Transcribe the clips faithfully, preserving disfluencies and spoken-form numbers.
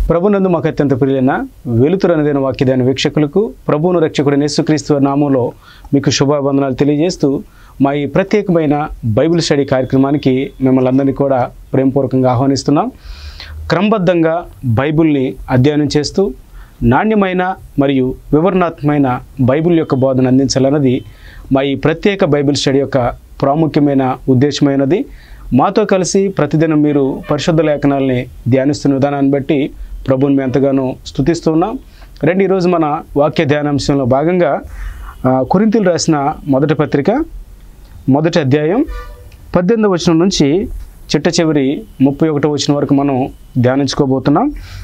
ప్రభునందు మాకు అత్యంత ప్రియులైన వెలుతురు అనేదైన వాక్యదాని వీక్షకులకు ప్రభువును రక్షకుడైన యేసుక్రీస్తు నామములో మీకు శుభావందనాలు తెలియజేస్తూ మా ఈ ప్రత్యేకమైన బైబిల్ స్టడీ కార్యక్రమానికి మిమ్మల్ని అందరినీ కూడా ప్రేమపూర్వకంగా ఆహ్వానిస్తున్నాం. క్రమబద్ధంగా బైబిల్ని అధ్యయనం చేస్తూ నాణ్యమైన మరియు వివరణాత్మకమైన బైబిల్ యొక్క బోధన అందించాలన్నది మా ఈ ప్రత్యేక బైబిల్ స్టడీ యొక్క ప్రాముఖ్యమైన ఉద్దేశమైనది. మాతో కలిసి ప్రతిదినం మీరు పరిశుద్ధ లేఖనాలని ధ్యానిస్తున్న విధానాన్ని బట్టి ప్రభువుని మేము ఎంతగానో స్తుతిస్తున్నాం. రెండు ఈరోజు మన వాక్య ధ్యానాంశంలో భాగంగా కొరింథీయులు రాసిన మొదటి పత్రిక మొదటి అధ్యాయం పద్దెనిమిదవ వచనం నుంచి చిట్ట చివరి ముప్పై ఒకటో వచనం వరకు మనం ధ్యానించుకోబోతున్నాం.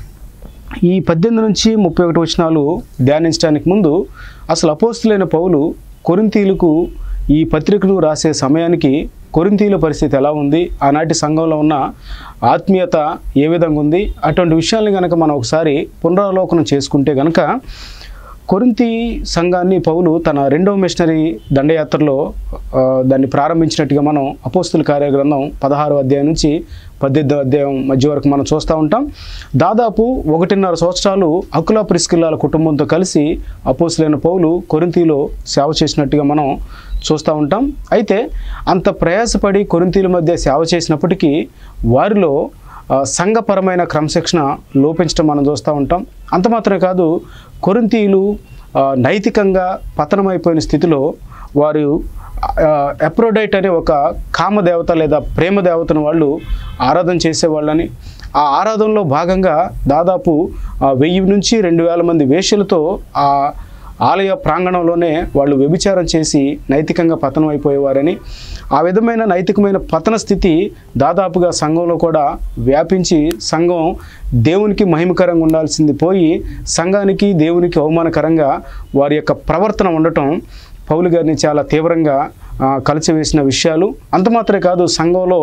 ఈ పద్దెనిమిది నుంచి ముప్పై ఒకటి వచనాలు ధ్యానించడానికి ముందు అసలు అపోస్తులైన పౌలు కొరింథీయులకు ఈ పత్రికను రాసే సమయానికి కొరింథీయుల పరిస్థితి ఎలా ఉంది, ఆనాటి సంఘంలో ఉన్న ఆత్మీయత ఏ విధంగా ఉంది, అటువంటి విషయాల్ని కనుక మనం ఒకసారి పునరావలోకనం చేసుకుంటే కనుక కొరింథీ సంఘాన్ని పౌలు తన రెండవ మిషనరీ దండయాత్రలో దాన్ని ప్రారంభించినట్టుగా మనం అపోస్తుల కార్యగ్రంథం పదహారవ అధ్యాయం నుంచి పద్దెనిమిదవ అధ్యాయం మధ్య వరకు మనం చూస్తూ ఉంటాం. దాదాపు ఒకటిన్నర సంవత్సరాలు అకుల ప్రిస్కిల్లాల కుటుంబంతో కలిసి అపోస్తులైన పౌలు కొరింథీలో సేవ చేసినట్టుగా మనం చూస్తూ ఉంటాం. అయితే అంత ప్రయాసపడి కొరింథీల మధ్య సేవ చేసినప్పటికీ వారిలో సంఘపరమైన క్రమశిక్షణ లోపించడం మనం చూస్తూ ఉంటాం. అంత మాత్రమే కాదు, కొరింథీయులు నైతికంగా పతనమైపోయిన స్థితిలో వారు ఎప్రోడైట్ అనే ఒక కామదేవత లేదా ప్రేమ దేవతను వాళ్ళు ఆరాధన చేసేవాళ్ళని, ఆ ఆరాధనలో భాగంగా దాదాపు వెయ్యి నుంచి రెండు వేల మంది వేశ్యలతో ఆ ఆలయ ప్రాంగణంలోనే వాళ్ళు వ్యభిచారం చేసి నైతికంగా పతనం అయిపోయేవారని, ఆ విధమైన నైతికమైన పతన స్థితి దాదాపుగా సంఘంలో కూడా వ్యాపించి సంఘం దేవునికి మహిమకరంగా ఉండాల్సింది పోయి సంఘానికి దేవునికి అవమానకరంగా వారి యొక్క ప్రవర్తన ఉండటం పౌలు గారిని చాలా తీవ్రంగా కలిసివేసిన విషయాలు. అంత మాత్రమే కాదు, సంఘంలో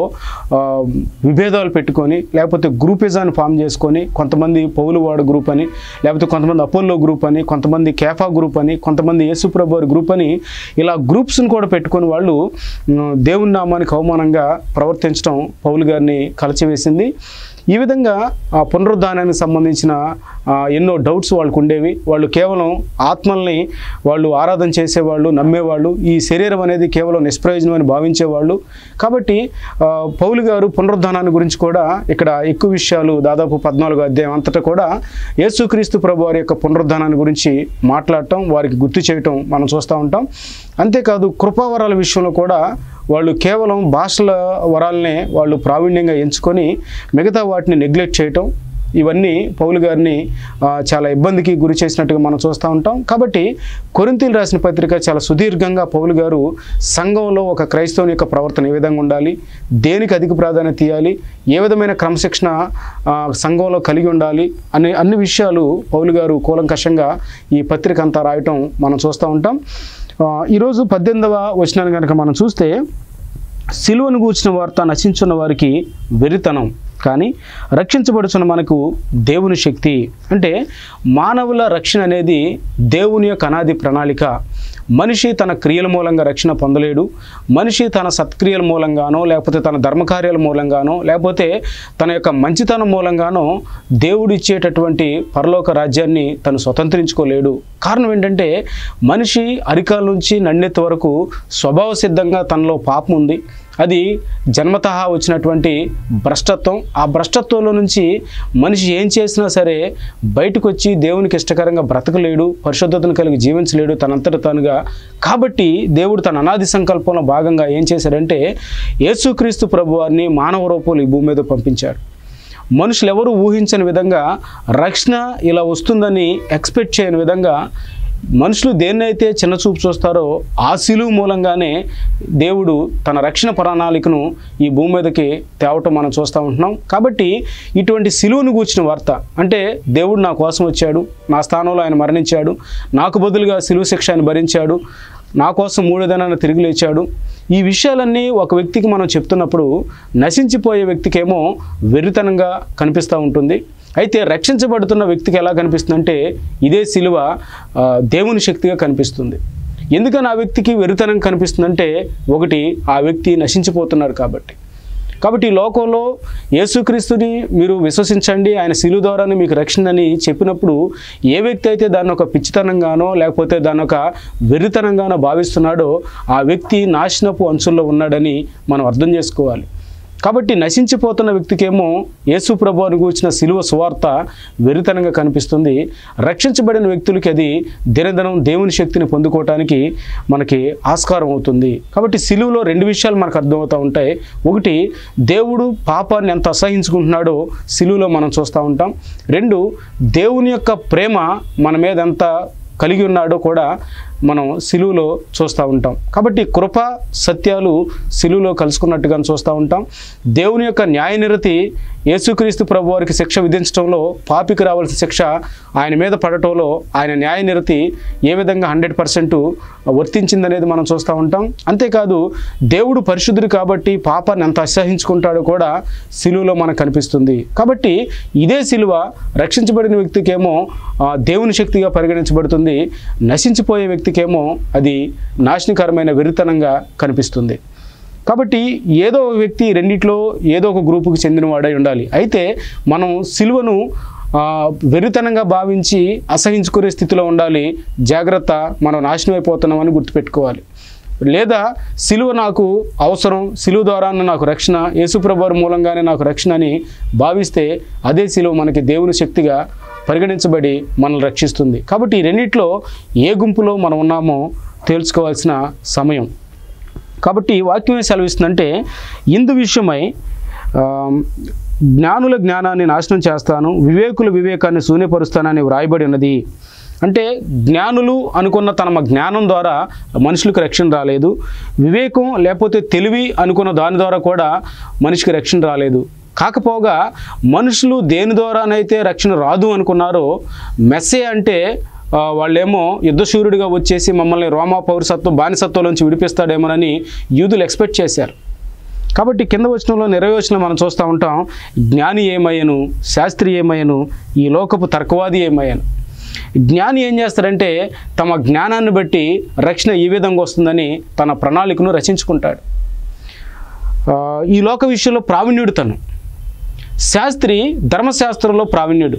విభేదాలు పెట్టుకొని లేకపోతే గ్రూపిజాన్ని ఫామ్ చేసుకొని కొంతమంది పౌలువాడు గ్రూప్ అని, లేకపోతే కొంతమంది అపోల్లో గ్రూప్ అని, కొంతమంది కేఫా గ్రూప్ అని, కొంతమంది యేసుప్రభు వారి గ్రూప్ అని, ఇలా గ్రూప్స్ని కూడా పెట్టుకొని వాళ్ళు దేవుని నామానికి అవమానంగా ప్రవర్తించడం పౌలు గారిని కలిసివేసింది. ఈ విధంగా ఆ పునరుద్ధానానికి సంబంధించిన ఎన్నో డౌట్స్ వాళ్ళకు ఉండేవి. వాళ్ళు కేవలం ఆత్మల్ని వాళ్ళు ఆరాధన చేసేవాళ్ళు, నమ్మేవాళ్ళు. ఈ శరీరం అనేది కేవలం నిష్ప్రయోజనం అని భావించేవాళ్ళు. కాబట్టి పౌలు గారు పునరుద్ధానాన్ని గురించి కూడా ఇక్కడ ఎక్కువ విషయాలు దాదాపు పద్నాలుగో అధ్యాయం అంతటా కూడా యేసుక్రీస్తు ప్రభు వారి యొక్క పునరుద్ధానాన్ని గురించి మాట్లాడటం, వారికి గుర్తు చేయటం మనం చూస్తూ ఉంటాం. అంతేకాదు, కృపావరాల విషయంలో కూడా వాళ్ళు కేవలం భాషల వరాలనే వాళ్ళు ప్రావీణ్యంగా ఎంచుకొని మిగతా వాటిని నెగ్లెక్ట్ చేయటం, ఇవన్నీ పౌలు గారిని చాలా ఇబ్బందికి గురి చేసినట్టుగా మనం చూస్తూ ఉంటాం. కాబట్టి కొరింథీయులు రాసిన పత్రిక చాలా సుదీర్ఘంగా పౌలు గారు సంఘంలో ఒక క్రైస్తవుని యొక్క ప్రవర్తన ఏ విధంగా ఉండాలి, దేనికి అధిక ప్రాధాన్యత ఇవ్వాలి, ఏ విధమైన క్రమశిక్షణ సంఘంలో కలిగి ఉండాలి అనే అన్ని విషయాలు పౌలు గారు కూలంకషంగా ఈ పత్రిక అంతా రాయటం మనం చూస్తూ ఉంటాం. ఈరోజు పద్దెనిమిదవ వచనాన్ని కనుక మనం చూస్తే, సిలువను గూర్చిన వార్త నశించున్న వారికి వెరితనం, కానీ రక్షించబడుచున్న మనకు దేవుని శక్తి. అంటే మానవుల రక్షణ అనేది దేవుని యొక్క అనాది ప్రణాళిక. మనిషి తన క్రియల మూలంగా రక్షణ పొందలేడు. మనిషి తన సత్క్రియల మూలంగానో, లేకపోతే తన ధర్మకార్యాల మూలంగానో, లేకపోతే తన యొక్క మంచితనం మూలంగానో దేవుడు ఇచ్చేటటువంటి పరలోక రాజ్యాన్ని తను స్వతంత్రించుకోలేడు. కారణం ఏంటంటే మనిషి అరికాల నుంచి నన్నెత్తి వరకు స్వభావ సిద్ధంగా తనలో పాపం ఉంది. అది జన్మతః వచ్చినటువంటి భ్రష్టత్వం. ఆ భ్రష్టత్వంలో నుంచి మనిషి ఏం చేసినా సరే బయటకు వచ్చి దేవునికి ఇష్టకరంగా బ్రతకలేడు, పరిశుద్ధతను కలిగి జీవించలేడు తనంతట తానుగా. కాబట్టి దేవుడు తన అనాది సంకల్పంలో భాగంగా ఏం చేశాడంటే యేసుక్రీస్తు ప్రభువారిని మానవ రూపంలో ఈ భూమి మీద పంపించాడు. మనుషులు ఎవరు ఊహించని విధంగా రక్షణ ఇలా వస్తుందని ఎక్స్పెక్ట్ చేయని విధంగా మనుషులు దేన్నైతే చిన్నచూపు చూస్తారో ఆ సిలువు మూలంగానే దేవుడు తన రక్షణ ప్రణాళికను ఈ భూమి మీదకి తేవటం మనం చూస్తూ ఉంటున్నాం. కాబట్టి ఇటువంటి సిలువును గూర్చిన వార్త, అంటే దేవుడు నా కోసం వచ్చాడు, నా స్థానంలో ఆయన మరణించాడు, నాకు బదులుగా సిలువు శిక్ష ఆయన భరించాడు, నా కోసం మూడో దినాన తిరిగి లేచాడు, ఈ విషయాలన్నీ ఒక వ్యక్తికి మనం చెప్తున్నప్పుడు నశించిపోయే వ్యక్తికేమో వెర్రితనంగా కనిపిస్తూ ఉంటుంది. అయితే రక్షించబడుతున్న వ్యక్తికి ఎలా కనిపిస్తుందంటే ఇదే సిలువ దేవుని శక్తిగా కనిపిస్తుంది. ఎందుకని ఆ వ్యక్తికి వెర్రితనం కనిపిస్తుందంటే ఒకటి, ఆ వ్యక్తి నశించిపోతున్నాడు కాబట్టి. కాబట్టి ఈ లోకంలో యేసుక్రీస్తుని మీరు విశ్వసించండి, ఆయన శిలువ ద్వారానే మీకు రక్షణ అని చెప్పినప్పుడు ఏ వ్యక్తి అయితే దాన్ని ఒక పిచ్చితనంగానో లేకపోతే దాన్ని ఒక వెర్రితనంగానో భావిస్తున్నాడో ఆ వ్యక్తి నాశనపు అంచుల్లో ఉన్నాడని మనం అర్థం చేసుకోవాలి. కాబట్టి నశించిపోతున్న వ్యక్తికేమో యేసు ప్రభువుని గూర్చిన శిలువ సువార్త వెరితనంగా కనిపిస్తుంది. రక్షించబడిన వ్యక్తులకి అది దినదినం దేవుని శక్తిని పొందుకోవటానికి మనకి ఆస్కారం అవుతుంది. కాబట్టి శిలువలో రెండు విషయాలు మనకు అర్థమవుతూ ఉంటాయి. ఒకటి, దేవుడు పాపాన్ని ఎంత అసహించుకుంటున్నాడో శిలువలో మనం చూస్తూ ఉంటాం. రెండు, దేవుని యొక్క ప్రేమ మన మీద ఎంత కలిగి ఉన్నాడో కూడా మనం శిలువలో చూస్తూ ఉంటాం. కాబట్టి కృప సత్యాలు శిలువలో కలుసుకున్నట్టుగా చూస్తూ ఉంటాం. దేవుని యొక్క న్యాయనిరతి యేసుక్రీస్తు ప్రభు వారికి శిక్ష విధించడంలో, పాపికి రావాల్సిన శిక్ష ఆయన మీద పడటంలో ఆయన న్యాయనిరతి ఏ విధంగా హండ్రెడ్ పర్సెంట్ వర్తించిందనేది మనం చూస్తూ ఉంటాం. అంతేకాదు దేవుడు పరిశుద్ధుడు కాబట్టి పాపాన్ని ఎంత అసహించుకుంటాడో కూడా శిలువలో మనకు కనిపిస్తుంది. కాబట్టి ఇదే శిలువ రక్షించబడిన వ్యక్తికేమో దేవుని శక్తిగా పరిగణించబడుతుంది, నశించిపోయే వ్యక్తికేమో అది నాశనకరమైన వెరితనంగా కనిపిస్తుంది. కాబట్టి ఏదో ఒక వ్యక్తి రెండిట్లో ఏదో ఒక గ్రూపుకి చెందినవాడై ఉండాలి. అయితే మనం సిలువను వెరితనంగా భావించి అసహించుకునే స్థితిలో ఉండాలి. జాగ్రత్త, మనం నాశనం అయిపోతున్నామని గుర్తుపెట్టుకోవాలి. లేదా సిలువ నాకు అవసరం, సిలువ ద్వారా నాకు రక్షణ, యేసుప్రభు వారి మూలంగానే నాకు రక్షణ అని భావిస్తే అదే సిలువ మనకి దేవుని శక్తిగా పరిగణించబడి మనల్ని రక్షిస్తుంది. కాబట్టి ఈ రెండిట్లో ఏ గుంపులో మనం ఉన్నామో తేల్చుకోవాల్సిన సమయం. కాబట్టి వాక్యమే సెలవిస్తుందంటే, ఇందు విషయమై జ్ఞానుల జ్ఞానాన్ని నాశనం చేస్తాను, వివేకుల వివేకాన్ని శూన్యపరుస్తానని వ్రాయబడి ఉన్నది. అంటే జ్ఞానులు అనుకున్న తన జ్ఞానం ద్వారా మనుషులకు రక్షణ రాలేదు, వివేకం లేకపోతే తెలివి అనుకున్న దాని ద్వారా కూడా మనిషికి రక్షణ రాలేదు. కాకపోగా మనుషులు దేని ద్వారానైతే రక్షణ రాదు అనుకున్నారో, మెస్సే అంటే వాళ్ళేమో యుద్ధశూరుడిగా వచ్చేసి మమ్మల్ని రోమా పౌరసత్వం బానిసత్వం నుంచి విడిపిస్తాడేమోనని యూదులు ఎక్స్పెక్ట్ చేశారు. కాబట్టి కింద వచనంలో ఇరవై వచనం మనం చూస్తూ ఉంటాం, జ్ఞాని ఏమయ్యను, శాస్త్రి ఏమయ్యను, ఈ లోకపు తర్కవాది ఏమయ్యను. జ్ఞాని ఏం చేస్తాడంటే తమ జ్ఞానాన్ని బట్టి రక్షణ ఈ విధంగా వస్తుందని తన ప్రణాళికను రచించుకుంటాడు. ఈ లోక విషయంలో ప్రావీణ్యుడు తను. శాస్త్రి ధర్మశాస్త్రంలో ప్రావీణ్యుడు.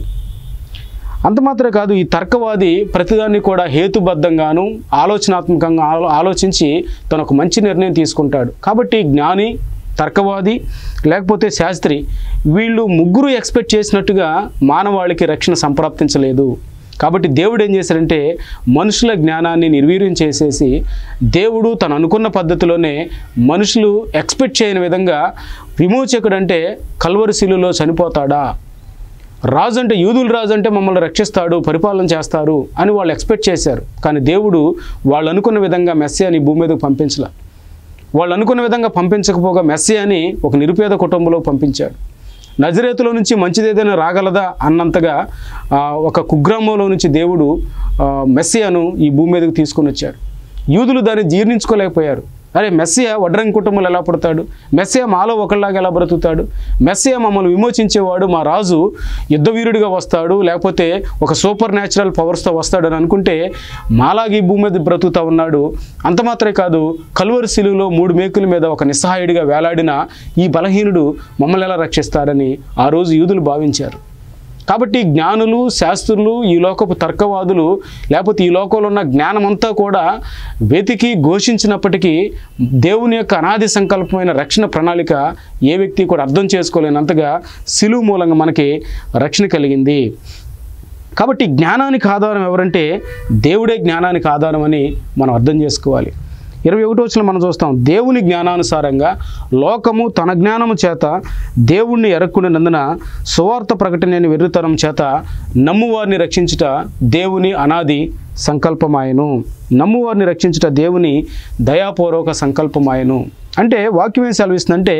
అంత మాత్రమే కాదు, ఈ తర్కవాది ప్రతిదాన్ని కూడా హేతుబద్ధంగాను ఆలోచనాత్మకంగా ఆలోచించి తను ఒక మంచి నిర్ణయం తీసుకుంటాడు. కాబట్టి జ్ఞాని, తర్కవాది లేకపోతే శాస్త్రి, వీళ్ళు ముగ్గురు ఎక్స్పెక్ట్ చేసినట్టుగా మానవాళికి రక్షణ సంప్రాప్తించలేదు. కాబట్టి దేవుడు ఏం చేశారంటే మనుషుల జ్ఞానాన్ని నిర్వీర్యం చేసేసి, దేవుడు తను అనుకున్న పద్ధతిలోనే మనుషులు ఎక్స్పెక్ట్ చేయని విధంగా విమోచకుడు అంటే కల్వరి శిలువలో చనిపోతాడా, రాజు అంటే యూదుల రాజు అంటే మమ్మల్ని రక్షిస్తాడు, పరిపాలన చేస్తారు అని వాళ్ళు ఎక్స్పెక్ట్ చేశారు. కానీ దేవుడు వాళ్ళు అనుకున్న విధంగా మెస్సియాని భూమి మీదకు పంపించలే. వాళ్ళు అనుకున్న విధంగా పంపించకపోగా మెస్సియాని ఒక నిరుపేద కుటుంబంలో పంపించాడు. నజరేతులో నుంచి మంచిది ఏదైనా రాగలదా అన్నంతగా ఒక కుగ్రామంలో నుంచి దేవుడు మెస్సియాను ఈ భూమి మీదకు తీసుకొని వచ్చాడు. యూదులు దాన్ని జీర్ణించుకోలేకపోయారు. అరే మెస్సియా వడ్రంగి కుటుంబంలో ఎలా పడతాడు, మెస్సియా మాలో ఒకళ్ళలాగా ఎలా బ్రతుకుతాడు, మెస్సియా మమ్మల్ని విమోచించేవాడు, మా రాజు యుద్ధవీరుడిగా వస్తాడు, లేకపోతే ఒక సూపర్ న్యాచురల్ పవర్స్తో వస్తాడు అని అనుకుంటే మాలాగి భూమి మీద బ్రతుకుతూ ఉన్నాడు. అంత మాత్రమే కాదు, కల్వరి శిలువలో మూడు మేకుల మీద ఒక నిస్సహాయుడిగా వేలాడిన ఈ బలహీనుడు మమ్మల్ని ఎలా రక్షిస్తాడని ఆ రోజు యూదులు భావించారు. కాబట్టి జ్ఞానులు, శాస్త్రులు, ఈ లోకపు తర్కవాదులు లేకపోతే ఈ లోకంలో ఉన్న జ్ఞానమంతా కూడా వెతికి ఘోషించినప్పటికీ దేవుని యొక్క అనాది సంకల్పమైన రక్షణ ప్రణాళిక ఏ వ్యక్తి కూడా అర్థం చేసుకోలేనంతగా సిలువ మూలంగా మనకి రక్షణ కలిగింది. కాబట్టి జ్ఞానానికి ఆధారం ఎవరంటే దేవుడే జ్ఞానానికి ఆధారం అని మనం అర్థం చేసుకోవాలి. ఇరవై ఒకటో వచనం మనం చూస్తాం, దేవుని జ్ఞానానుసారంగా లోకము తన జ్ఞానము చేత దేవుణ్ణి ఎరక్కునందున సువార్త ప్రకటన వెర్రితనం చేత నమ్మువారిని రక్షించుట దేవుని అనాది సంకల్పమాయను. నమ్మువారిని రక్షించుట దేవుని దయాపూర్వక సంకల్పమాయను. అంటే వాక్యం ఏం సెలవిస్తుందంటే,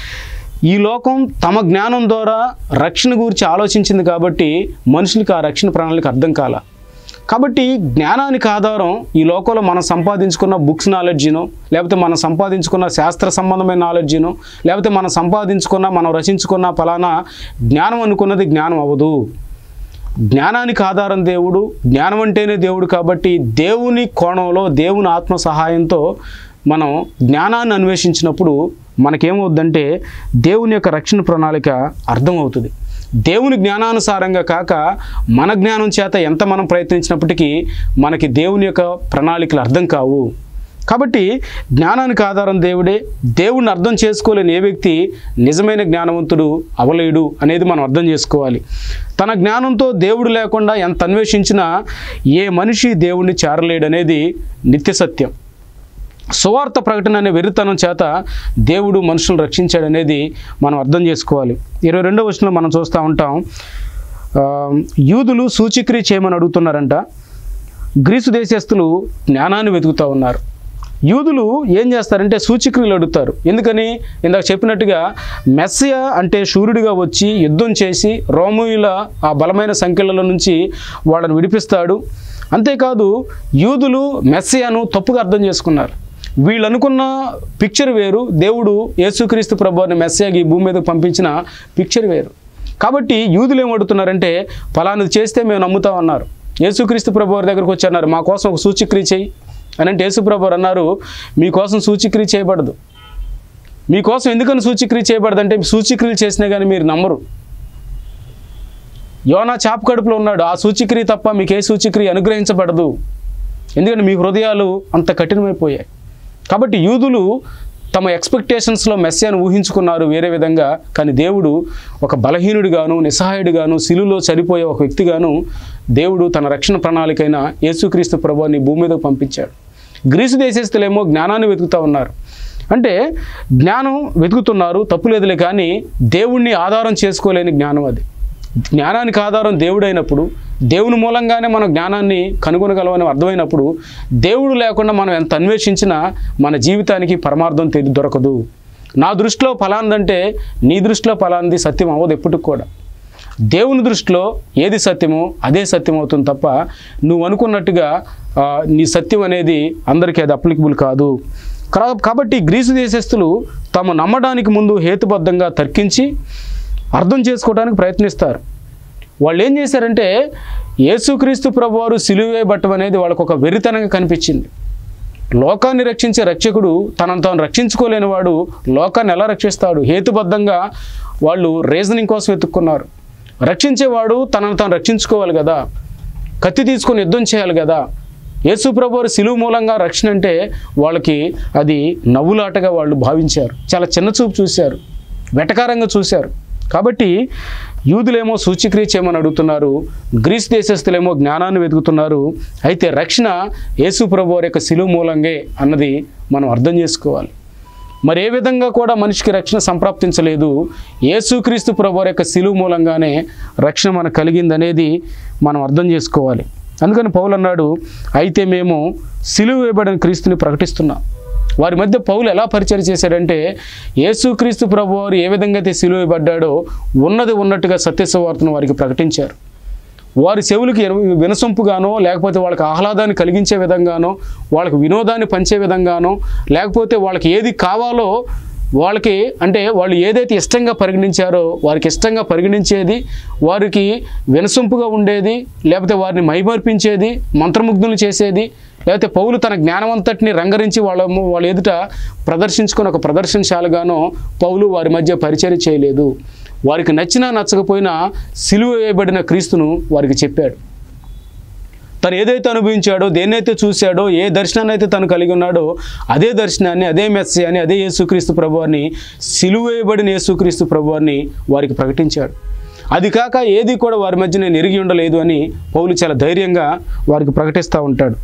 ఈ లోకం తమ జ్ఞానం ద్వారా రక్షణ గురించి ఆలోచించింది కాబట్టి మనుషులకి ఆ రక్షణ ప్రణాళిక అర్థం కాల. కాబట్టి జ్ఞానానికి ఆధారం ఈ లోకంలో మనం సంపాదించుకున్న బుక్స్ నాలెడ్జినో, లేకపోతే మనం సంపాదించుకున్న శాస్త్ర సంబంధమైన నాలెడ్జినో, లేకపోతే మనం సంపాదించుకున్న మనం రచించుకున్న ఫలానా జ్ఞానం అనుకున్నది జ్ఞానం అవ్వదు. జ్ఞానానికి ఆధారం దేవుడు, జ్ఞానం అంటేనే దేవుడు. కాబట్టి దేవుని కోణంలో దేవుని ఆత్మ సహాయంతో మనం జ్ఞానాన్ని అన్వేషించినప్పుడు మనకేమవుద్దంటే దేవుని యొక్క రక్షణ ప్రణాళిక అర్థమవుతుంది. దేవుని జ్ఞానానుసారంగా కాక మన జ్ఞానం చేత ఎంత మనం ప్రయత్నించినప్పటికీ మనకి దేవుని యొక్క ప్రణాళికలు అర్థం కావు. కాబట్టి జ్ఞానానికి ఆధారం దేవుడే. దేవుడిని అర్థం చేసుకోలేని ఏ వ్యక్తి నిజమైన జ్ఞానవంతుడు అవలేడు అనేది మనం అర్థం చేసుకోవాలి. తన జ్ఞానంతో దేవుడు లేకుండా ఎంత అన్వేషించినా ఏ మనిషి దేవుణ్ణి చేరలేడు అనేది నిత్య సత్యం. సువార్త ప్రకటన అనే వెర్రితనం చేత దేవుడు మనుషులను రక్షించాడు అనేది మనం అర్థం చేసుకోవాలి. ఇరవై రెండవ వచనంలో మనం చూస్తూ ఉంటాం, యూదులు సూచిక్రియ చేయమని అడుగుతున్నారంట, గ్రీసు దేశస్థులు జ్ఞానాన్ని వెతుకుతూ ఉన్నారు. యూదులు ఏం చేస్తారంటే సూచిక్రియలు అడుగుతారు. ఎందుకని? ఇందాక చెప్పినట్టుగా మెస్సియా అంటే శూరుడిగా వచ్చి యుద్ధం చేసి రోమీయుల ఆ బలమైన సంఖ్యల నుంచి వాళ్ళని విడిపిస్తాడు. అంతేకాదు యూదులు మెస్సియాను తప్పుగా అర్థం చేసుకున్నారు. వీళ్ళు అనుకున్న పిక్చర్ వేరు, దేవుడు యేసుక్రీస్తు ప్రభువుని మెస్సియాకి ఈ భూమి మీదకి పంపించిన పిక్చర్ వేరు. కాబట్టి యూదులు ఏం అడుగుతున్నారంటే ఫలానది చేస్తే మేము నమ్ముతామన్నారు. యేసుక్రీస్తు ప్రభువారి దగ్గరకు వచ్చి అన్నారు, మా కోసం ఒక సూచిక్రియ చేయి అని అంటే యేసుప్రభు అన్నారు, మీకోసం సూచిక్రియ చేయబడదు. మీకోసం ఎందుకని సూచిక్రియ చేయబడదు అంటే సూచిక్రియలు చేసినా కానీ మీరు నమ్మరు. యోనా చాప కడుపులో ఉన్నాడు, ఆ సూచిక్రియ తప్ప మీకు ఏ సూచిక్రియ అనుగ్రహించబడదు. ఎందుకంటే మీ హృదయాలు అంత కఠినమైపోయాయి. కాబట్టి యూదులు తమ ఎక్స్పెక్టేషన్స్లో మెస్సియాను ఊహించుకున్నారు వేరే విధంగా. కానీ దేవుడు ఒక బలహీనుడిగాను నిస్సహాయుడిగాను సిలువలో చనిపోయే ఒక వ్యక్తిగాను దేవుడు తన రక్షణ ప్రణాళికైన యేసుక్రీస్తు ప్రభువుని భూమి మీదకు పంపించాడు. గ్రీసు దేశస్తులేమో జ్ఞానాన్ని వెతుకుతూ ఉన్నారు. అంటే జ్ఞానం వెతుకుతున్నారు, తప్పులేదులే, కానీ దేవుణ్ణి ఆధారం చేసుకోలేని జ్ఞానం అది. జ్ఞానానికి ఆధారం దేవుడైనప్పుడు, దేవుని మూలంగానే మనం జ్ఞానాన్ని కనుగొనగలమని అర్థమైనప్పుడు, దేవుడు లేకుండా మనం ఎంత అన్వేషించినా మన జీవితానికి పరమార్థం తెలి దొరకదు. నా దృష్టిలో ఫలాందంటే నీ దృష్టిలో ఫలాంది సత్యం అవ్వదు ఎప్పటికి కూడా. దేవుని దృష్టిలో ఏది సత్యమో అదే సత్యం అవుతుంది తప్ప నువ్వు అనుకున్నట్టుగా నీ సత్యం అనేది అందరికీ అది అప్లికబుల్ కాదు. కాబట్టి గ్రీసు దేశస్తులు తాము నమ్మడానికి ముందు హేతుబద్ధంగా తర్కించి అర్థం చేసుకోవడానికి ప్రయత్నిస్తారు. వాళ్ళు ఏం చేశారంటే యేసుక్రీస్తు ప్రభువారు సిలువ వేయబట్టం అనేది వాళ్ళకు ఒక వెర్రితనంగా కనిపించింది. లోకాన్ని రక్షించే రక్షకుడు తనను తాను రక్షించుకోలేని వాడు లోకాన్ని ఎలా రక్షిస్తాడు? హేతుబద్ధంగా వాళ్ళు రీజనింగ్ కోసం వెతుక్కున్నారు. రక్షించేవాడు తనను తాను రక్షించుకోవాలి కదా, కత్తి తీసుకొని యుద్ధం చేయాలి కదా. యేసు ప్రభువారు సిలువ మూలంగా రక్షణ అంటే వాళ్ళకి అది నవ్వులాటగా వాళ్ళు భావించారు. చాలా చిన్న చూపు చూశారు, వెటకారంగా చూశారు. కాబట్టి యూదులేమో సూచిక్రియ చేయమని అడుగుతున్నారు, గ్రీస్ దేశస్తులేమో జ్ఞానాన్ని వెతుకుతున్నారు. అయితే రక్షణ యేసు ప్రభువారి యొక్క సిలువ మూలంగే అన్నది మనం అర్థం చేసుకోవాలి. మరి ఏ విధంగా కూడా మనిషికి రక్షణ సంప్రాప్తించలేదు, యేసుక్రీస్తు ప్రభువారి యొక్క సిలువ మూలంగానే రక్షణ మనకు కలిగిందనేది మనం అర్థం చేసుకోవాలి. అందుకని పౌలు అన్నాడు, అయితే మేము సిలువ వేయబడిన క్రీస్తుని ప్రకటిస్తున్నాం. వారి మధ్య పౌలు ఎలా పరిచయం చేశాడంటే యేసుక్రీస్తు ప్రభువారు ఏ విధంగా అయితే సిలువ వేయబడ్డాడో ఉన్నది ఉన్నట్టుగా సత్యసువార్తను వారికి ప్రకటించారు. వారి చెవులకి వినసొంపుగానో లేకపోతే వాళ్ళకి ఆహ్లాదాన్ని కలిగించే విధంగానో వాళ్ళకి వినోదాన్ని పంచే విధంగానో లేకపోతే వాళ్ళకి ఏది కావాలో వాళ్ళకి అంటే వాళ్ళు ఏదైతే ఇష్టంగా పరిగణించారో వారికి ఇష్టంగా పరిగణించేది, వారికి వినసొంపుగా ఉండేది, లేకపోతే వారిని మైమర్పించేది, మంత్రముగ్ధులు చేసేది, లేకపోతే పౌలు తన జ్ఞానమంతటిని రంగరించి వాళ్ళ వాళ్ళ ఎదుట ప్రదర్శించుకొని ఒక ప్రదర్శనశాలగానో పౌలు వారి మధ్య పరిచర్య చేయలేదు. వారికి నచ్చినా నచ్చకపోయినా సిలువ వేయబడిన క్రీస్తును వారికి చెప్పాడు. తను ఏదైతే అనుభవించాడో, దేన్నైతే చూశాడో, ఏ దర్శనాన్ని అయితే తను కలిగి ఉన్నాడో అదే దర్శనాన్ని, అదే మెస్సియాని, అదే యేసుక్రీస్తు ప్రభువారిని, సిలువ వేయబడిన యేసుక్రీస్తు ప్రభువారిని వారికి ప్రకటించాడు. అది కాక ఏది కూడా వారి మధ్య నేను ఎరిగి ఉండలేదు అని పౌలు చాలా ధైర్యంగా వారికి ప్రకటిస్తూ ఉంటాడు.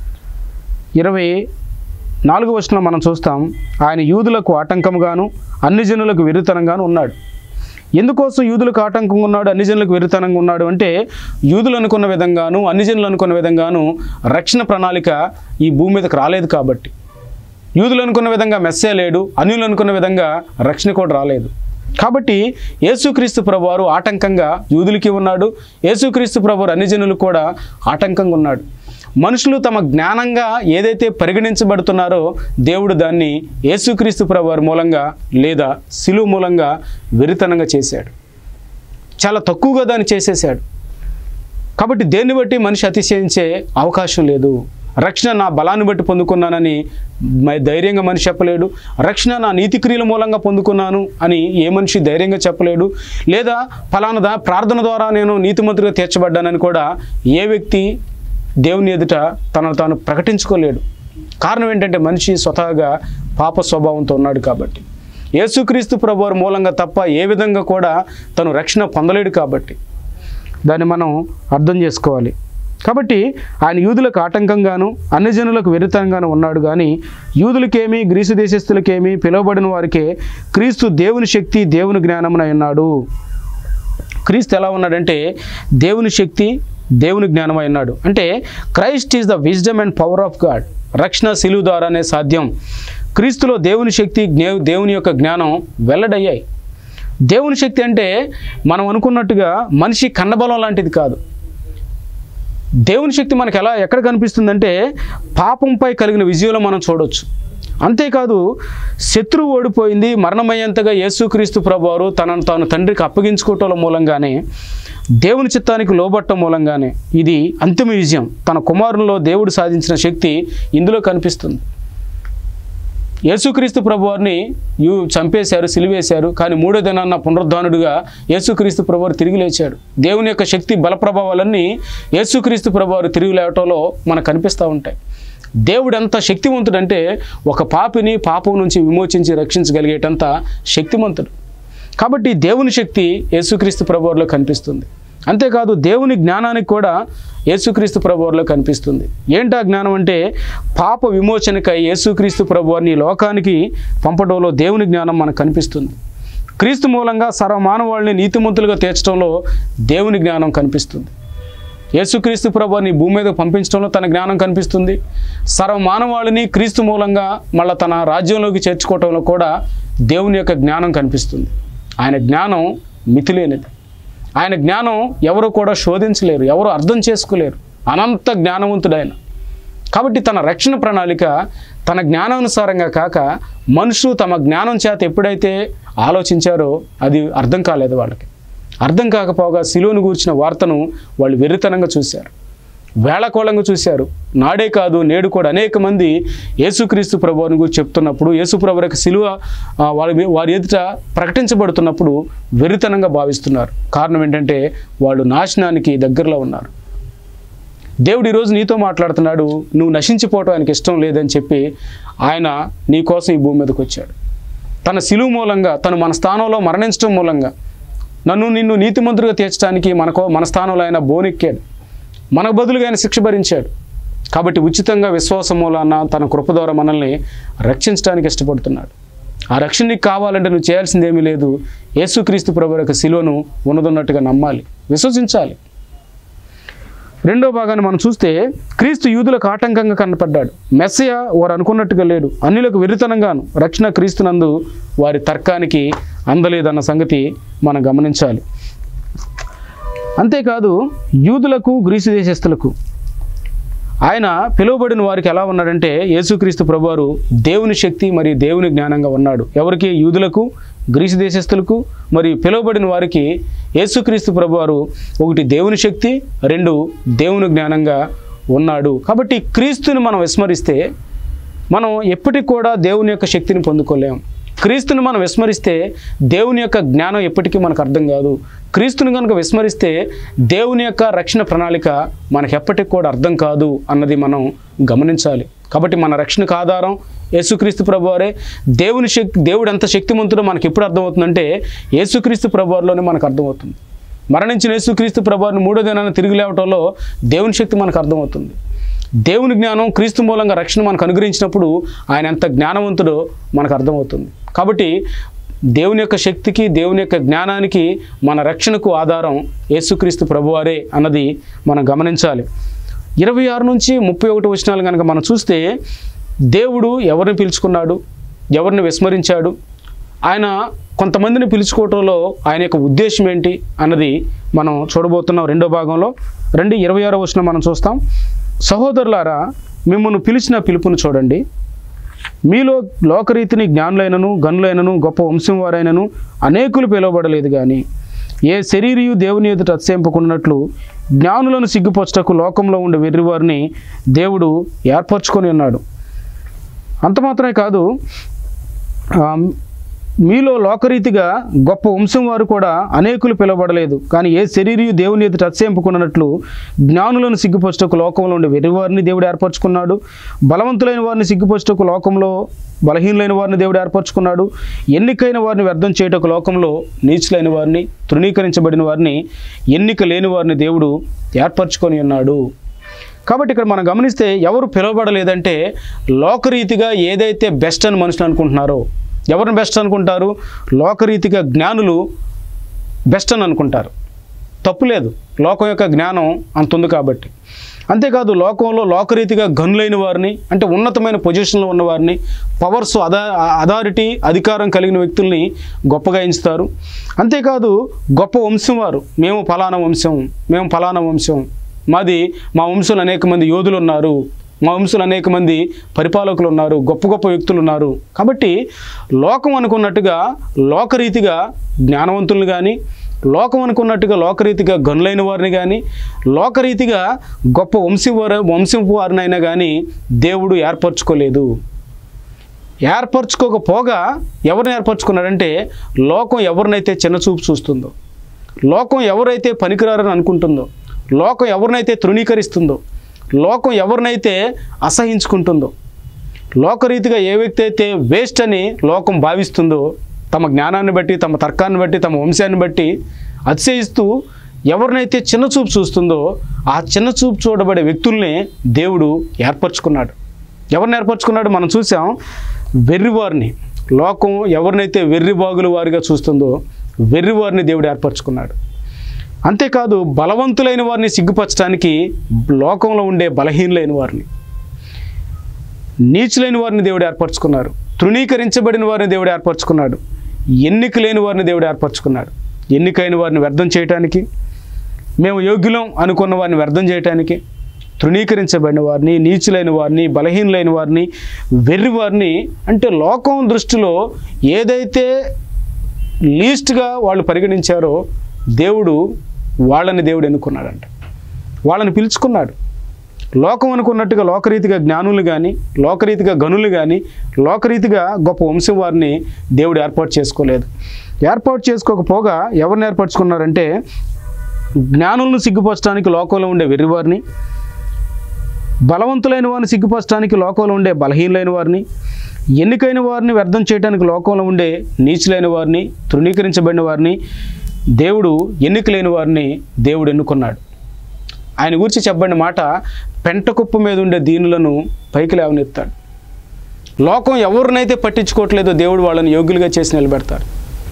ఇరవై నాలుగు వచనంలో మనం చూస్తాం, ఆయన యూదులకు ఆటంకముగాను అన్ని జనులకు విరుతనంగాను ఉన్నాడు. ఎందుకోసం యూదులకు ఆటంకంగా ఉన్నాడు, అన్ని జనులకు వెర్రితనంగా ఉన్నాడు అంటే యూదులు అనుకున్న విధంగాను అన్ని జనులు అనుకున్న విధంగాను రక్షణ ప్రణాళిక ఈ భూమి మీదకి రాలేదు. కాబట్టి యూదులు అనుకున్న విధంగా మెస్సియా లేడు, అన్యులు అనుకున్న విధంగా రక్షణ కూడా రాలేదు. కాబట్టి యేసుక్రీస్తు ప్రభువారు ఆటంకంగా యూదులకి ఉన్నాడు, యేసుక్రీస్తు ప్రభువారు అన్ని జనులకు కూడా ఆటంకంగా ఉన్నాడు. మనుషులు తమ జ్ఞానంగా ఏదైతే పరిగణించబడుతున్నారో దేవుడు దాన్ని యేసుక్రీస్తు ప్రభువారి మూలంగా లేదా సిలువ మూలంగా వెరితనంగా చేశాడు, చాలా తక్కువగా దాన్ని చేసేసాడు. కాబట్టి దేన్ని బట్టి మనిషి అతిశయించే అవకాశం లేదు. రక్షణ నా బలాన్ని బట్టి పొందుకున్నానని ధైర్యంగా మనిషి చెప్పలేడు. రక్షణ నా నీతిక్రియల మూలంగా పొందుకున్నాను అని ఏ మనిషి ధైర్యంగా చెప్పలేడు. లేదా ఫలానా ప్రార్థన ద్వారా నేను నీతిమంతుడిగా తీర్చబడ్డానని కూడా ఏ వ్యక్తి దేవుని ఎదుట తనను తాను ప్రకటించుకోలేడు. కారణం ఏంటంటే మనిషి స్వతహాగా పాప స్వభావంతో ఉన్నాడు కాబట్టి. యేసుక్రీస్తు ప్రభువారి మూలంగా తప్ప ఏ విధంగా కూడా తను రక్షణ పొందలేడు కాబట్టి దాన్ని మనం అర్థం చేసుకోవాలి. కాబట్టి ఆయన యూదులకు ఆటంకంగాను అన్ని జనులకు విరుద్ధంగాను ఉన్నాడు. కానీ యూదులకేమి గ్రీసు దేశస్తులకేమి పిలువబడిన వారికే క్రీస్తు దేవుని శక్తి దేవుని జ్ఞానమునై ఉన్నాడు. క్రీస్తు ఎలా ఉన్నాడంటే దేవుని శక్తి దేవుని జ్ఞానమై ఉన్నాడు. అంటే Christ is the wisdom and power of God. రక్షణ సిలువ ద్వారానే సాధ్యం. క్రీస్తులో దేవుని శక్తి దేవుని యొక్క జ్ఞానం వెల్లడయ్యాయి. దేవుని శక్తి అంటే మనం అనుకున్నట్టుగా మనిషి కండబలం లాంటిది కాదు. దేవుని శక్తి మనకు ఎలా ఎక్కడ కనిపిస్తుందంటే పాపంపై కలిగిన విజయంలో మనం చూడవచ్చు. అంతేకాదు శత్రువు ఓడిపోయింది మరణమయ్యేంతగా యేసుక్రీస్తు ప్రభువారు తనను తాను తండ్రికి అప్పగించుకోవటం మూలంగానే దేవుని చిత్తానికి లోబట్టం మూలంగానే ఇది అంతిమ విజయం తన కుమారునిలో దేవుడు సాధించిన శక్తి ఇందులో కనిపిస్తుంది. యేసుక్రీస్తు ప్రభువారిని యు చంపేశారు, సిలువేశారు. కానీ మూడో దినాన్న పునరుద్ధానుడిగా యేసుక్రీస్తు ప్రభువారు తిరిగి లేచాడు. దేవుని యొక్క శక్తి బల ప్రభావాలన్నీ యేసుక్రీస్తు ప్రభువారు తిరిగి లేవటంలో మనకు కనిపిస్తూ ఉంటాయి. దేవుడు ఎంత శక్తివంతుడంటే ఒక పాపిని పాపం నుంచి విమోచించి రక్షించగలిగేటంత శక్తిమంతుడు. కాబట్టి దేవుని శక్తి యేసుక్రీస్తు ప్రభువారిలో కనిపిస్తుంది. అంతేకాదు దేవుని జ్ఞానానికి కూడా యేసుక్రీస్తు ప్రభువారిలో కనిపిస్తుంది. ఏంటా జ్ఞానం అంటే పాప విమోచనకై యేసుక్రీస్తు ప్రభువారిని లోకానికి పంపడంలో దేవుని జ్ఞానం మనకు కనిపిస్తుంది. క్రీస్తు మూలంగా సర్వమానవాళ్ళని నీతిమంతులుగా తీర్చడంలో దేవుని జ్ఞానం కనిపిస్తుంది. యేసుక్రీస్తు ప్రభువారిని భూమి మీద పంపించడంలో తన జ్ఞానం కనిపిస్తుంది. సర్వమానవాళిని క్రీస్తు మూలంగా మళ్ళీ తన రాజ్యంలోకి చేర్చుకోవటంలో కూడా దేవుని యొక్క జ్ఞానం కనిపిస్తుంది. ఆయన జ్ఞానం మితిలేనిది. ఆయన జ్ఞానం ఎవరు కూడా శోధించలేరు, ఎవరు అర్థం చేసుకోలేరు. అనంత జ్ఞానవంతుడు ఆయన. కాబట్టి తన రక్షణ ప్రణాళిక తన జ్ఞానానుసారంగా కాక మనుషులు తమ జ్ఞానం చేత ఎప్పుడైతే ఆలోచించారో అది అర్థం కాలేదు. వాళ్ళకి అర్థం కాకపోగా సిలువను గూర్చిన వార్తను వాళ్ళు వెర్రితనంగా చూశారు, వేళకోళంగా చూశారు. నాడే కాదు నేడు కూడా అనేక మంది యేసుక్రీస్తు ప్రభువుని గురించి చెప్తున్నప్పుడు యేసు ప్రభు యొక్క సిలువ వారి వారి ఎదుట ప్రకటించబడుతున్నప్పుడు వెర్రితనంగా భావిస్తున్నారు. కారణం ఏంటంటే వాళ్ళు నాశనానికి దగ్గరలో ఉన్నారు. దేవుడు ఈరోజు నీతో మాట్లాడుతున్నాడు. నువ్వు నశించిపోవటం ఆయనకి ఇష్టం లేదని చెప్పి ఆయన నీ కోసం ఈ భూమి మీదకి వచ్చాడు. తన సిలువ మూలంగా తను మన స్థానంలో మరణించడం మూలంగా నన్ను నిన్ను నీతిమంతుడిగా తీర్చడానికి మనకో మన స్థానంలో ఆయన బోనెక్కాడు. మనకు బదులుగా ఆయన శిక్ష భరించాడు. కాబట్టి ఉచితంగా విశ్వాసం మూలాన తన కృప ద్వారా మనల్ని రక్షించడానికి ఇష్టపడుతున్నాడు. ఆ రక్షణ నీకు కావాలంటే నువ్వు చేయాల్సింది ఏమీ లేదు. యేసుక్రీస్తు ప్రభు యొక్క సిలువను ఉన్నదన్నట్టుగా నమ్మాలి, విశ్వసించాలి. రెండో భాగాన్ని మనం చూస్తే క్రీస్తు యూదులకు ఆటంకంగా కనపడ్డాడు. మెస్సయ వారు అనుకున్నట్టుగా లేడు. అన్యులకు వెర్రితనంగాను రక్షణ క్రీస్తునందు వారి తర్కానికి అందలేదన్న సంగతి మనం గమనించాలి. అంతేకాదు యూదులకు గ్రీసు దేశస్తులకు ఆయన పిలువబడిన వారికి ఎలా ఉన్నాడంటే యేసుక్రీస్తు ప్రభువారు దేవుని శక్తి మరియు దేవుని జ్ఞానంగా ఉన్నాడు. ఎవరికి? యూదులకు, గ్రీసు దేశస్తులకు. మరి పిలువబడిన వారికి యేసుక్రీస్తు ప్రభువారు ఒకటి దేవుని శక్తి, రెండు దేవుని జ్ఞానంగా ఉన్నాడు. కాబట్టి క్రీస్తుని మనం విస్మరిస్తే మనం ఎప్పటికి కూడా దేవుని యొక్క శక్తిని పొందుకోలేము. క్రీస్తుని మనం విస్మరిస్తే దేవుని యొక్క జ్ఞానం ఎప్పటికీ మనకు అర్థం కాదు. క్రీస్తుని కనుక విస్మరిస్తే దేవుని యొక్క రక్షణ ప్రణాళిక మనకు ఎప్పటికి కూడా అర్థం కాదు అన్నది మనం గమనించాలి. కాబట్టి మన రక్షణకు ఆధారం యేసుక్రీస్తు ప్రభువారే. దేవుని శక్తి దేవుడు ఎంత శక్తిమంతుడో మనకి ఎప్పుడు అర్థమవుతుందంటే యేసుక్రీస్తు ప్రభువారిలోనే మనకు అర్థమవుతుంది. మరణించిన యేసుక్రీస్తు ప్రభువారిని మూడో దినాన్ని తిరిగి లేవటంలో దేవుని శక్తి మనకు అర్థమవుతుంది. దేవుని జ్ఞానం క్రీస్తు మూలంగా రక్షణ మనకు అనుగ్రహించినప్పుడు ఆయన ఎంత జ్ఞానవంతుడో మనకు అర్థమవుతుంది. కాబట్టి దేవుని యొక్క శక్తికి దేవుని యొక్క జ్ఞానానికి మన రక్షణకు ఆధారం యేసుక్రీస్తు ప్రభువారే అన్నది మనం గమనించాలి. ఇరవై ఆరు నుంచి ముప్పై ఒకటి వచనాలు కనుక మనం చూస్తే దేవుడు ఎవరిని పిలుచుకున్నాడు, ఎవరిని విస్మరించాడు, ఆయన కొంతమందిని పిలుచుకోవటంలో ఆయన యొక్క ఉద్దేశం ఏంటి అన్నది మనం చూడబోతున్నాం రెండో భాగంలో. రెండు ఇరవై ఆరో వచనం మనం చూస్తాం. సహోదరులారా, మిమ్మల్ని పిలిచిన పిలుపును చూడండి. మీలో లోకరీతిని జ్ఞానులైనను గనులైనను గొప్ప వంశం వారైనను అనేకులు పిలువబడలేదు. కానీ ఏ శరీరియు దేవుని ఎదుట అతిశయింపకున్నట్లు జ్ఞానులను సిగ్గుపరచుటకు లోకంలో ఉండే వెర్రివారిని దేవుడు ఏర్పరచుకొని ఉన్నాడు. అంత మాత్రమే కాదు, మీలో లోకరీతిగా గొప్ప వంశం వారు కూడా అనేకులు పిలవబడలేదు. కానీ ఏ శరీరయు దేవుని ఎదుట అతిశయింపుకున్నట్లు జ్ఞానులను సిగ్గుపరచుటకు లోకంలో ఉండే వెర్రివారిని దేవుడు ఏర్పరచుకున్నాడు. బలవంతులైన వారిని సిగ్గుపరచుటకు లోకంలో బలహీనులైన వారిని దేవుడు ఏర్పరచుకున్నాడు. ఎన్నికైన వారిని వ్యర్థం చేయటకు లోకంలో నీచులైన వారిని, తృణీకరించబడిన వారిని, ఎన్నిక లేని వారిని దేవుడు ఏర్పరచుకొని ఉన్నాడు. కాబట్టి ఇక్కడ మనం గమనిస్తే ఎవరు పిలవబడలేదంటే లోకరీతిగా ఏదైతే బెస్ట్ అని మనుషులు అనుకుంటున్నారో, ఎవరిని బెస్ట్ అనుకుంటారు? లోకరీతిగా జ్ఞానులు బెస్ట్ అని అనుకుంటారు. తప్పులేదు, లోకం యొక్క జ్ఞానం అంత ఉంది కాబట్టి. అంతేకాదు, లోకంలో లోకరీతిగా గనులైన వారిని, అంటే ఉన్నతమైన పొజిషన్లో ఉన్నవారిని, పవర్స్, అదా అథారిటీ అధికారం కలిగిన వ్యక్తుల్ని గొప్పగా ఎంచుతారు. అంతేకాదు, గొప్ప వంశం వారు, మేము ఫలానా వంశం, మేము ఫలానా వంశం, మాది మా వంశంలో అనేక మంది యోధులు ఉన్నారు, మా వంశంలో అనేక మంది పరిపాలకులు ఉన్నారు, గొప్ప గొప్ప వ్యక్తులు ఉన్నారు. కాబట్టి లోకం అనుకున్నట్టుగా లోకరీతిగా జ్ఞానవంతులను కానీ, లోకం అనుకున్నట్టుగా లోకరీతిగా గనులైన వారిని కానీ, లోకరీతిగా గొప్ప వంశీ వారి వంశపు వారినైనా కానీ దేవుడు ఏర్పరచుకోలేదు. ఏర్పరచుకోకపోగా ఎవరిని ఏర్పరచుకున్నాడంటే లోకం ఎవరినైతే చిన్నచూపు చూస్తుందో, లోకం ఎవరైతే పనికిరారని అనుకుంటుందో, లోకం ఎవరినైతే తృణీకరిస్తుందో, లోకం ఎవరినైతే అసహించుకుంటుందో, లోకరీతిగా ఏ వ్యక్తి అయితే వేస్ట్ అని లోకం భావిస్తుందో, తమ జ్ఞానాన్ని బట్టి, తమ తర్కాన్ని బట్టి, తమ వంశాన్ని బట్టి అతిశయిస్తూ ఎవరినైతే చిన్నచూపు చూస్తుందో ఆ చిన్నచూపు చూడబడే వ్యక్తుల్ని దేవుడు ఏర్పరచుకున్నాడు. ఎవరిని ఏర్పరచుకున్నాడు? మనం చూసాం, వెర్రివారిని. లోకం ఎవరినైతే వెర్రిబాగుల వారిగా చూస్తుందో వెర్రివారిని దేవుడు ఏర్పరచుకున్నాడు. అంతేకాదు, బలవంతులైన వారిని సిగ్గుపరచడానికి లోకంలో ఉండే బలహీనులైన వారిని, నీచులైన వారిని దేవుడు ఏర్పరచుకున్నారు. తృణీకరించబడిన వారిని దేవుడు ఏర్పరచుకున్నాడు. ఎన్నిక లేని వారిని దేవుడు ఏర్పరచుకున్నాడు. ఎన్నికైన వారిని వ్యర్థం చేయటానికి, మేము యోగ్యులం అనుకున్న వారిని వ్యర్థం చేయటానికి, తృణీకరించబడిన వారిని, నీచులైన వారిని, బలహీనులైన వారిని, వెర్రి వారిని, అంటే లోకం దృష్టిలో ఏదైతే లీస్ట్గా వాళ్ళు పరిగణించారో దేవుడు వాళ్ళని దేవుడు ఎన్నుకున్నాడంట. వాళ్ళని పిలుచుకున్నాడు. లోకం అనుకున్నట్టుగా లోకరీతిగా జ్ఞానులు కానీ, లోకరీతిగా గనులు కానీ, లోకరీతిగా గొప్ప వంశం వారిని దేవుడు ఏర్పాటు చేసుకోలేదు. ఏర్పాటు చేసుకోకపోగా ఎవరిని ఏర్పరచుకున్నారంటే జ్ఞానులను సిగ్గుపరచడానికి లోకంలో ఉండే వెర్రివారిని, బలవంతులైన వారిని సిగ్గుపరచడానికి లోకంలో ఉండే బలహీనులైన వారిని, ఎన్నికైన వారిని వ్యర్థం చేయడానికి లోకంలో ఉండే నీచులైన వారిని, తృణీకరించబడిన వారిని దేవుడు, ఎన్నికలేని వారిని దేవుడు ఎన్నుకున్నాడు. ఆయన గురించి చెప్పబడిన మాట, పెంటకుప్ప మీద ఉండే దీనులను పైకి లేవనెత్తాడు. లోకం ఎవరినైతే పట్టించుకోవట్లేదో దేవుడు వాళ్ళని యోగ్యులుగా చేసి నిలబెడతారు.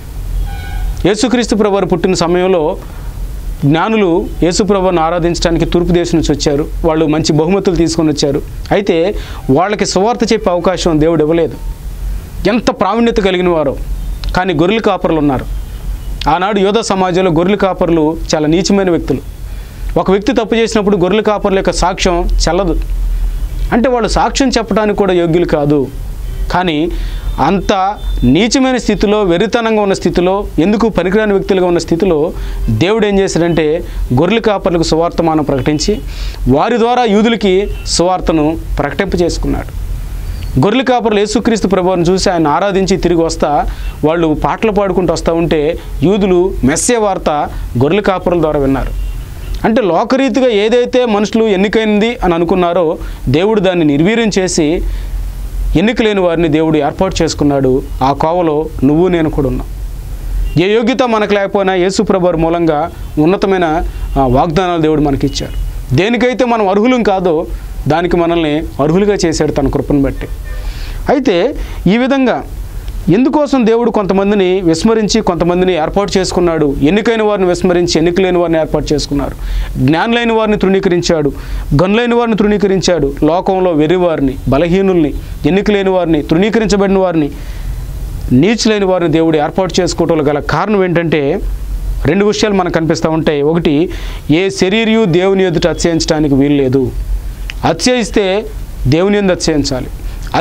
యేసుక్రీస్తు ప్రభువారు పుట్టిన సమయంలో జ్ఞానులు యేసుప్రభువును ఆరాధించడానికి తూర్పు దేశం నుంచి వచ్చారు. వాళ్ళు మంచి బహుమతులు తీసుకొని వచ్చారు. అయితే వాళ్ళకి సువార్త చెప్పే అవకాశం దేవుడు ఇవ్వలేదు. ఎంత ప్రావీణ్యత కలిగిన వారో. కానీ గొర్రెల కాపరులు ఉన్నారు. ఆనాడు యోధ సమాజంలో గొర్రెల కాపరులు చాలా నీచమైన వ్యక్తులు. ఒక వ్యక్తి తప్పు చేసినప్పుడు గొర్రెల కాపరుల యొక్క సాక్ష్యం చెల్లదు. అంటే వాళ్ళు సాక్ష్యం చెప్పడానికి కూడా యోగ్యులు కాదు. కానీ అంత నీచమైన స్థితిలో, వెరితనంగా ఉన్న స్థితిలో, ఎందుకు పనికిరాని వ్యక్తులుగా ఉన్న స్థితిలో దేవుడు ఏం చేశాడంటే గొర్రెల కాపరులకు సువార్తమానం ప్రకటించి వారి ద్వారా యూదులకి సువార్తను ప్రకటింప చేసుకున్నాడు. గొర్రెల కాపరులు యేసుక్రీస్తు ప్రభువుని చూసి ఆయన ఆరాధించి తిరిగి వస్తా వాళ్ళు పాటలు పాడుకుంటూ వస్తూ ఉంటే యూదులు మెస్సే వార్త గొర్రెల కాపరుల ద్వారా విన్నారు. అంటే లోకరీతిగా ఏదైతే మనుషులు ఎన్నికైంది అని అనుకున్నారో దేవుడు దాన్ని నిర్వీర్యం చేసి ఎన్నికలేని వారిని దేవుడు ఏర్పాటు చేసుకున్నాడు. ఆ కోవలో నువ్వు నేను కూడా ఉన్నాం. ఏ యోగ్యత మనకు లేకపోయినా యేసు ప్రభువు మూలంగా ఉన్నతమైన వాగ్దానాలు దేవుడు మనకిచ్చాడు. దేనికైతే మనం అర్హులం కాదో దానికి మనల్ని అర్హులుగా చేశాడు తన కృపను బట్టి. అయితే ఈ విధంగా ఎందుకోసం దేవుడు కొంతమందిని విస్మరించి కొంతమందిని ఏర్పాటు చేసుకున్నాడు. ఎన్నికైన వారిని విస్మరించి ఎన్నికలేని వారిని ఏర్పాటు చేసుకున్నారు. జ్ఞానులైన వారిని తృణీకరించాడు, గనులైన వారిని తృణీకరించాడు. లోకంలో వెర్రివారిని, బలహీనుల్ని, ఎన్నికలేని వారిని, తృణీకరించబడిన వారిని, నీచులైన వారిని దేవుడు ఏర్పాటు చేసుకోవటం గల కారణం ఏంటంటే రెండు విషయాలు మనకు కనిపిస్తూ ఉంటాయి. ఒకటి, ఏ శరీరయు దేవుని ఎదుట అతిశయించడానికి వీలు లేదు. అతిశయిస్తే దేవుని యందు అతిశయించాలి.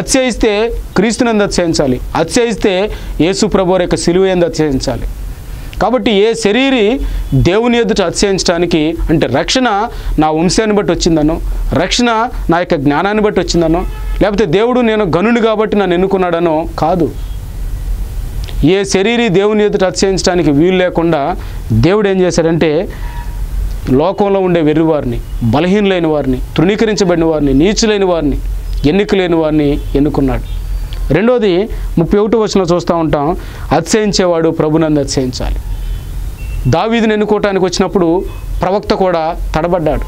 అతిశయిస్తే క్రీస్తునందు అతిశయించాలి. అతిశయిస్తే యేసు ప్రభువు యొక్క సిలువ యందు అతిశయించాలి. కాబట్టి ఏ శరీరి దేవుని ఎదుట అతిశయించడానికి, అంటే రక్షణ నా వంశాన్ని బట్టి వచ్చిందనో, రక్షణ నా యొక్క జ్ఞానాన్ని బట్టి వచ్చిందనో, లేకపోతే దేవుడు నేను గనుని కాబట్టి నన్ను ఎన్నుకున్నాడనో కాదు. ఏ శరీరి దేవుని ఎదుట అతిశయించడానికి వీలు లేకుండా దేవుడు ఏం చేశాడంటే లోకంలో ఉండే వెర్రివారిని, బలహీనులైన వారిని, తృణీకరించబడిన వారిని, నీచులైన వారిని, ఎన్నిక లేని వారిని ఎన్నుకున్నాడు. రెండోది ముప్పై ఒకటో వచనంలో చూస్తూ ఉంటాం, అతిశయించేవాడు ప్రభునందు అతిశయించాలి. దావీదుని ఎన్నుకోవటానికి వచ్చినప్పుడు ప్రవక్త కూడా తడబడ్డాడు.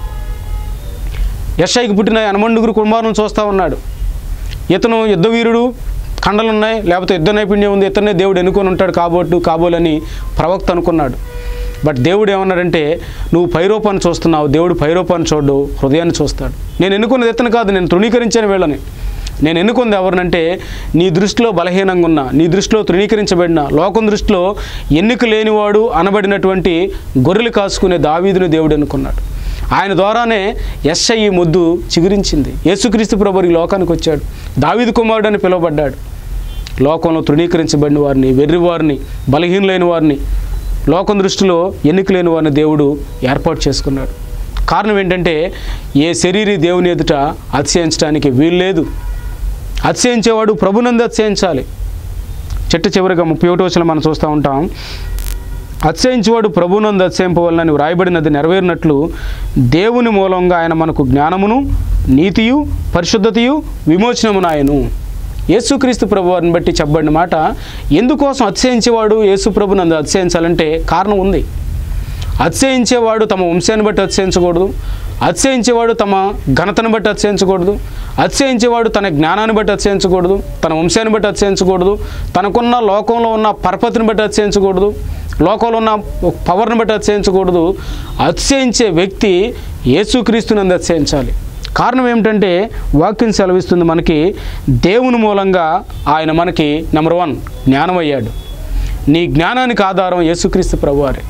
యెషయాకి పుట్టిన యనమండుగురు కుమారులను చూస్తూ ఉన్నాడు. ఇతను యుద్ధవీరుడు, కండలు ఉన్నాయి, లేకపోతే యుద్ధ నైపుణ్యం ఉంది, ఇతనే దేవుడు ఎన్నుకొని ఉంటాడు కాబోట్టు కాబోలని ప్రవక్త అనుకున్నాడు. బట్ దేవుడు ఏమన్నాడంటే, నువ్వు పైరూపాన్ని చూస్తున్నావు, దేవుడు పైరూపాన్ని చూడు, హృదయాన్ని చూస్తాడు. నేను ఎన్నుకున్నది ఇతను కాదు, నేను తృణీకరించాను వీళ్ళని. నేను ఎన్నుకుంది ఎవరినంటే నీ దృష్టిలో బలహీనంగా ఉన్న, నీ దృష్టిలో తృణీకరించబడిన, లోకం దృష్టిలో ఎన్నిక లేనివాడు అనబడినటువంటి గొర్రెలు కాసుకునే దావీదుని దేవుడు ఎన్నుకున్నాడు. ఆయన ద్వారానే యెషయా ఈ ముద్దు చిగురించింది. యేసుక్రీస్తు ప్రభువు ఈ లోకానికి వచ్చాడు, దావీదు కుమారుడు అని పిలువబడ్డాడు. లోకంలో తృణీకరించబడిన వారిని, వెర్రివారిని, బలహీనులైన వారిని, లోకం దృష్టిలో ఎన్నిక లేని వారిని దేవుడు ఏర్పాటు చేసుకున్నాడు. కారణం ఏంటంటే ఏ శరీరి దేవుని ఎదుట అతిశయించడానికి వీలు లేదు. అతిశయించేవాడు ప్రభునందు అతిశయించాలి. చెట్ట చివరిగా ముప్పై ఒకటో వచనం మనం చూస్తూ ఉంటాం, అతిశయించేవాడు ప్రభునందు అతిశయింపవలనని వ్రాయబడినది నెరవేరినట్లు దేవుని మూలంగా ఆయన మనకు జ్ఞానమును, నీతియు, పరిశుద్ధతయు, విమోచనమును ఆయను. యేసుక్రీస్తు ప్రభు వారిని బట్టి చెప్పబడిన మాట. ఎందుకోసం అతిశయించేవాడు యేసు ప్రభునందు అతిశయించాలంటే కారణం ఉంది. అతిశయించేవాడు తమ వంశాన్ని బట్టి అతిశయించకూడదు, అతిశయించేవాడు తమ ఘనతను బట్టి అతిశయించకూడదు, అతిశయించేవాడు తన జ్ఞానాన్ని బట్టి అతిశయించకూడదు, తన వంశాన్ని బట్టి అతిశయించకూడదు, తనకున్న లోకంలో ఉన్న పరపతిని బట్టి అతిశయించకూడదు, లోకంలో ఉన్న పవర్ని బట్టి అతిశయించకూడదు. అతిశయించే వ్యక్తి యేసుక్రీస్తునందు అతిశయించాలి. కారణం ఏమిటంటే వాక్యం సెలవిస్తుంది మనకి, దేవుని మూలంగా ఆయన మనకి నెంబర్ వన్ జ్ఞానం అయ్యాడు. నీ జ్ఞానానికి ఆధారం యేసుక్రీస్తు ప్రభువారే.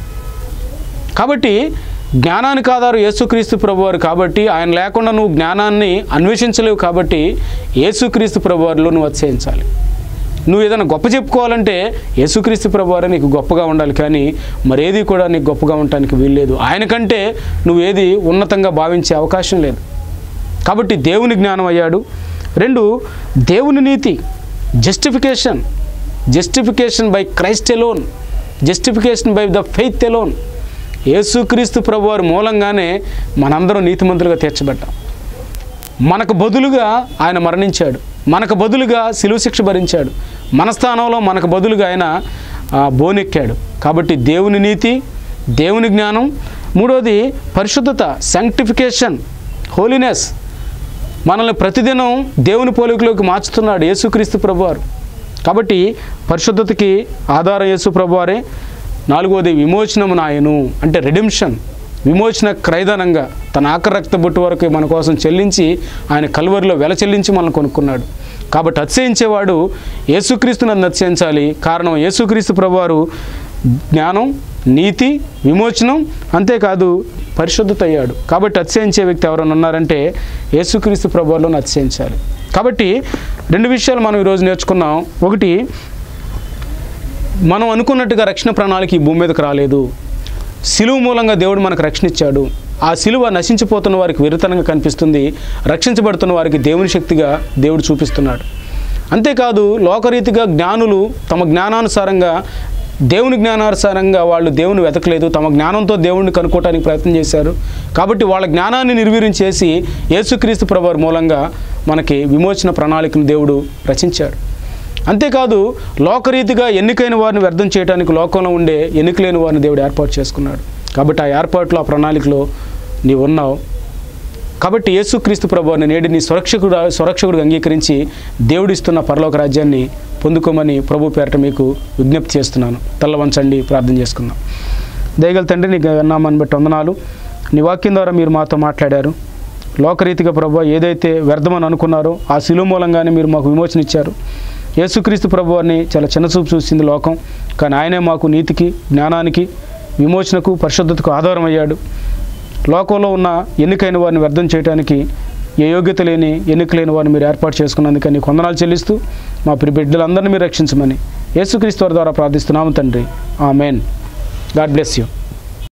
కాబట్టి జ్ఞానానికి ఆధారం యేసుక్రీస్తు ప్రభువారు కాబట్టి ఆయన లేకుండా నువ్వు జ్ఞానాన్ని అన్వేషించలేవు. కాబట్టి యేసుక్రీస్తు ప్రభువారిలో నువ్వు అతిశయించాలి. నువ్వు ఏదైనా గొప్ప చెప్పుకోవాలంటే యేసుక్రీస్తు ప్రభువారే నీకు గొప్పగా ఉండాలి, కానీ మరేది కూడా నీకు గొప్పగా ఉండటానికి వీల్లేదు. ఆయన కంటే నువ్వు ఏది ఉన్నతంగా భావించే అవకాశం లేదు. కాబట్టి దేవుని జ్ఞానం అయ్యాడు. రెండు, దేవుని నీతి, justification justification by Christ alone, justification by the faith alone. యేసుక్రీస్తు ప్రభువారి మూలంగానే మనందరం నీతిమంతులుగా తీర్చబడ్డాం. మనకు బదులుగా ఆయన మరణించాడు, మనకు బదులుగా శిలువ శిక్ష భరించాడు, మన స్థానంలో మనకు బదులుగా ఆయన బోనెక్కాడు. కాబట్టి దేవుని నీతి, దేవుని జ్ఞానం. మూడోది పరిశుద్ధత, శాంక్టిఫికేషన్, హోలీనెస్. మనల్ని ప్రతిదినం దేవుని పోలికలోకి మార్చుతున్నాడు యేసుక్రీస్తు ప్రభువారు. కాబట్టి పరిశుద్ధతకి ఆధారం యేసు ప్రభువారే. నాలుగోది విమోచనము నాయను, అంటే రెడిమ్షన్, విమోచన క్రయధనంగా తన ఆఖరి రక్త బొట్టు వరకు మన కోసం చెల్లించి ఆయన కల్వరిలో వెల చెల్లించి మనల్ని కొనుక్కున్నాడు. కాబట్టి అతిశయించేవాడు యేసుక్రీస్తునందు అతిశయించాలి. కారణం యేసుక్రీస్తు ప్రభువారు జ్ఞానం, నీతి, విమోచనం, అంతేకాదు పరిశుద్ధత అయ్యాడు. కాబట్టి అతిశయించే వ్యక్తి ఎవరైనా ఉన్నారంటే యేసుక్రీస్తు ప్రభువారిలోనే అతిశయించాలి. కాబట్టి రెండు విషయాలు మనం ఈరోజు నేర్చుకున్నాం. ఒకటి, మనం అనుకున్నట్టుగా రక్షణ ప్రణాళిక ఈ భూమి మీదకి రాలేదు. సిలువ మూలంగా దేవుడు మనకు రక్షణ ఇచ్చాడు. ఆ సిలువ నశించిపోతున్న వారికి వెరితనంగా కనిపిస్తుంది, రక్షించబడుతున్న వారికి దేవుని శక్తిగా దేవుడు చూపిస్తున్నాడు. అంతేకాదు లోకరీతిగా జ్ఞానులు తమ జ్ఞానానుసారంగా, దేవుని జ్ఞానానుసారంగా వాళ్ళు దేవుని వెతకలేదు, తమ జ్ఞానంతో దేవుడిని కనుక్కోవడానికి ప్రయత్నం చేశారు. కాబట్టి వాళ్ళ జ్ఞానాన్ని నిర్వీర్యం చేసి యేసుక్రీస్తు ప్రభువారి మూలంగా మనకి విమోచన ప్రణాళికను దేవుడు రచించాడు. అంతేకాదు లోకరీతిగా ఎన్నికైన వారిని వ్యర్థం చేయడానికి లోకంలో ఉండే ఎన్నికలేని వారిని దేవుడు ఏర్పాటు చేసుకున్నాడు. కాబట్టి ఆ ఏర్పాట్లో, ఆ ప్రణాళికలో నీవు ఉన్నావు. కాబట్టి యేసుక్రీస్తు ప్రభువారిని నేడు నీ సురక్షకుడు సురక్షకుడిగా అంగీకరించి దేవుడిస్తున్న పరలోక రాజ్యాన్ని పొందుకోమని ప్రభు పేరట మీకు విజ్ఞప్తి చేస్తున్నాను. తల్ల వంచండి, ప్రార్థన చేసుకుందాం. దయగల తండ్రి, నీకు నామాన్ని బట్టి వందనాలు. నీ వాక్యం ద్వారా మీరు మాతో మాట్లాడారు. లోకరీతిగా ప్రభువా ఏదైతే వ్యర్థమని అనుకున్నారో ఆ శిలువ మూలంగానే మీరు మాకు విమోచన ఇచ్చారు. యేసుక్రీస్తు ప్రభువారిని చాలా చిన్నచూపు చూసింది లోకం, కానీ ఆయనే మాకు నీతికి, జ్ఞానానికి, విమోచనకు, పరిశుద్ధతకు ఆధారం అయ్యాడు. లోకంలో ఉన్న ఎన్నికైన వారిని వ్యర్థం చేయడానికి ఏ యోగ్యత లేని, ఎన్నిక లేని వారిని మీరు ఏర్పాటు చేసుకున్నందుకు నీకు వందనాలు చెల్లిస్తూ మా ప్రియ బిడ్డలందరినీ మీరు రక్షించమని యేసుక్రీస్తు వారి ద్వారా ప్రార్థిస్తున్నాము తండ్రి. ఆమెన్. God bless you.